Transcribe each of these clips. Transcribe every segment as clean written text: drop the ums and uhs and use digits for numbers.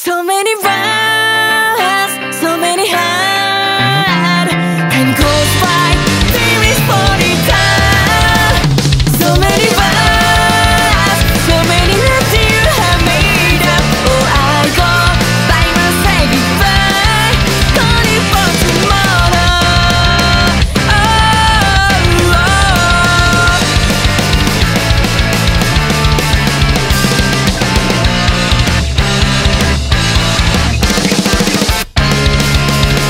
So many rounds, so many hard. Time goes by, there is body time. So many rounds, so many nights you have made up. Oh, I go by myself goodbye, calling for tomorrow.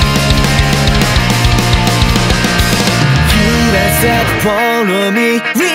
Follow me.